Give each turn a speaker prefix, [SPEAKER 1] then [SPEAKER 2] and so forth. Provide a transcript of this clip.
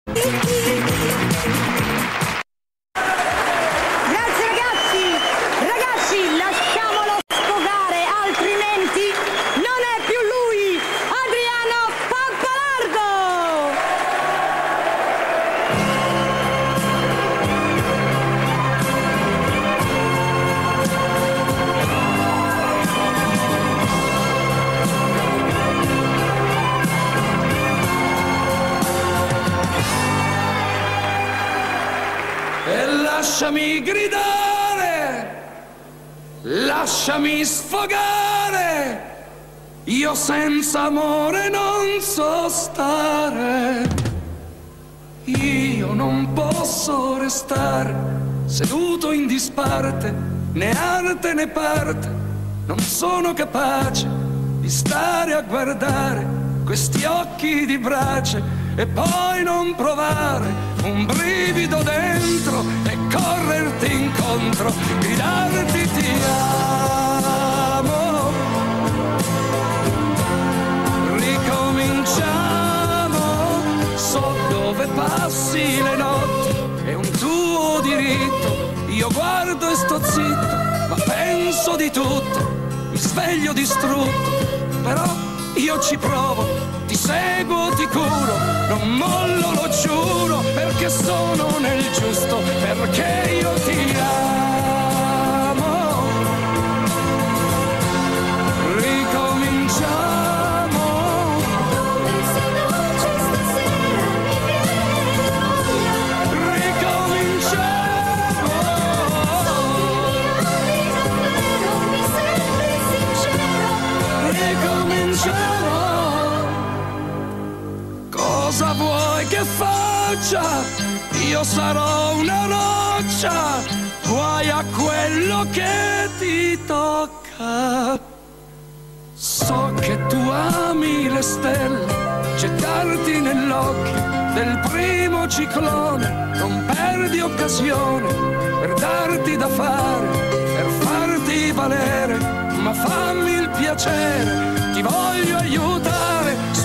[SPEAKER 1] Grazie ragazzi, lasciamolo sfogare, altrimenti non è più lui, Adriano Pappalardo!
[SPEAKER 2] E lasciami gridare, lasciami sfogare, io senza amore non so stare. Io non posso restare seduto in disparte, né arte né parte, non sono capace di stare a guardare questi occhi di brace e poi non provare un brivido dentro e correrti incontro, gridarti ti amo. Ricominciamo, so dove passi le notti, è un tuo diritto, io guardo e sto zitto, ma penso di tutto, mi sveglio distrutto, però io ci provo, ti seguo, ti curo, non mollo, lo giuro, perché sono nel giusto, perché io ti amo. Ricominciamo. Ricominciamo. Ricominciamo. Cosa vuoi che faccia? Io sarò una roccia, guai a quello che ti tocca. So che tu ami le stelle, gettarti nell'occhio del primo ciclone, non perdi occasione per darti da fare, per farti valere, ma fammi il piacere, ti voglio aiutare.